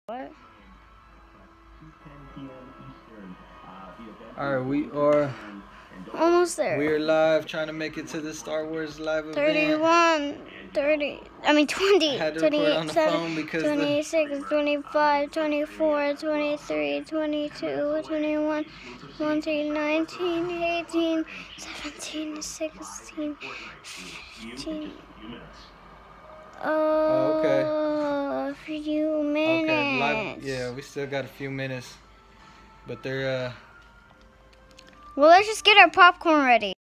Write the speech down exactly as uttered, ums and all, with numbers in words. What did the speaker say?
What? Alright, we are Almost there. we're live, trying to make it to the Star Wars live event. thirty-one, thirty, I mean twenty, I had to record on the phone because twenty-six, the... twenty-five, twenty-four, twenty-three, twenty-two, twenty-one, twenty, nineteen, eighteen, seventeen, sixteen, fifteen. Oh, okay. Uh, a few minutes. Okay, live, yeah, we still got a few minutes, but they're uh well, let's just get our popcorn ready.